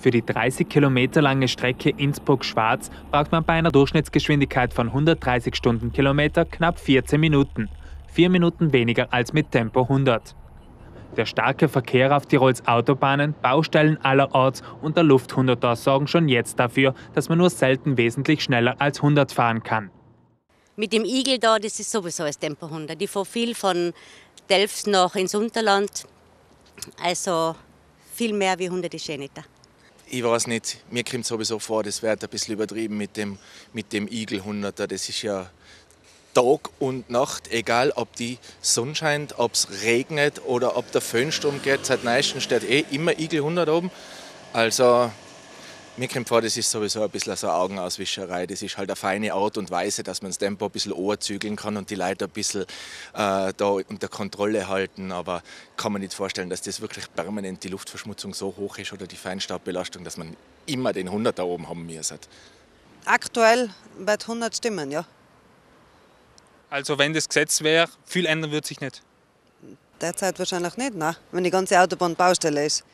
Für die 30 Kilometer lange Strecke Innsbruck-Schwaz braucht man bei einer Durchschnittsgeschwindigkeit von 130 Stundenkilometer knapp 14 Minuten. 4 Minuten weniger als mit Tempo 100. Der starke Verkehr auf Tirols Autobahnen, Baustellen allerorts und der Luft 100er sorgen schon jetzt dafür, dass man nur selten wesentlich schneller als 100 fahren kann. Mit dem Igel da, das ist sowieso das Tempo 100. Ich fahre viel von Delfs nach ins Unterland. Also viel mehr wie 100 ist nicht da. Ich weiß nicht, mir kommt sowieso vor, das wird ein bisschen übertrieben mit dem Igel 100er. Das ist ja Tag und Nacht, egal ob die Sonne scheint, ob es regnet oder ob der Föhnsturm geht. Seit neuestem steht immer Igel 100 oben. Also mir kommt vor, das ist sowieso ein bisschen so eine Augenauswischerei. Das ist halt eine feine Art und Weise, dass man das Tempo ein bisschen zügeln kann und die Leute ein bisschen da unter Kontrolle halten. Aber kann man nicht vorstellen, dass das wirklich permanent die Luftverschmutzung so hoch ist oder die Feinstaubbelastung, dass man immer den 100 da oben haben muss. Aktuell wird 100 stimmen, ja. Also wenn das Gesetz wäre, viel ändern wird sich nicht? Derzeit wahrscheinlich nicht, nein, wenn die ganze Autobahn Baustelle ist.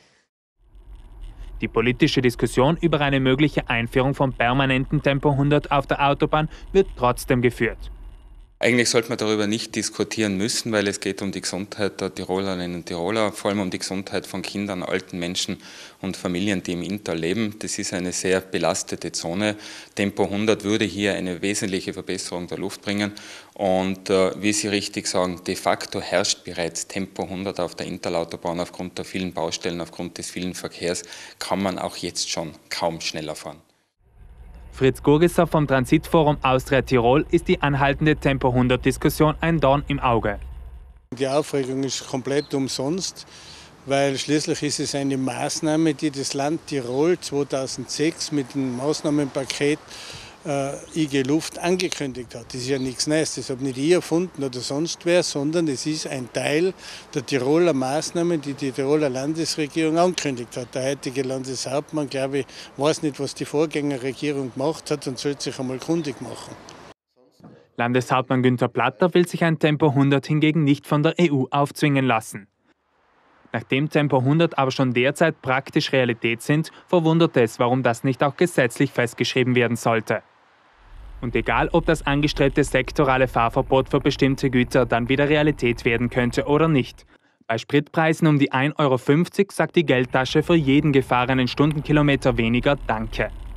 Die politische Diskussion über eine mögliche Einführung von permanentem Tempo 100 auf der Autobahn wird trotzdem geführt. Eigentlich sollte man darüber nicht diskutieren müssen, weil es geht um die Gesundheit der Tirolerinnen und Tiroler, vor allem um die Gesundheit von Kindern, alten Menschen und Familien, die im Inntal leben. Das ist eine sehr belastete Zone. Tempo 100 würde hier eine wesentliche Verbesserung der Luft bringen. Und wie Sie richtig sagen, de facto herrscht bereits Tempo 100 auf der Inntal-Autobahn. Aufgrund der vielen Baustellen, aufgrund des vielen Verkehrs kann man auch jetzt schon kaum schneller fahren. Fritz Gurgisser vom Transitforum Austria Tirol ist die anhaltende Tempo 100-Diskussion ein Dorn im Auge. Die Aufregung ist komplett umsonst, weil schließlich ist es eine Maßnahme, die das Land Tirol 2006 mit dem Maßnahmenpaket IG Luft angekündigt hat. Das ist ja nichts Neues, das habe nicht ich erfunden oder sonst wer, sondern es ist ein Teil der Tiroler Maßnahmen, die die Tiroler Landesregierung angekündigt hat. Der heutige Landeshauptmann, glaube ich, weiß nicht, was die Vorgängerregierung gemacht hat und sollte sich einmal kundig machen. Landeshauptmann Günther Platter will sich ein Tempo 100 hingegen nicht von der EU aufzwingen lassen. Nachdem Tempo 100 aber schon derzeit praktisch Realität sind, verwundert es, warum das nicht auch gesetzlich festgeschrieben werden sollte. Und egal, ob das angestrebte sektorale Fahrverbot für bestimmte Güter dann wieder Realität werden könnte oder nicht. Bei Spritpreisen um die 1,50 € sagt die Geldtasche für jeden gefahrenen Stundenkilometer weniger Danke.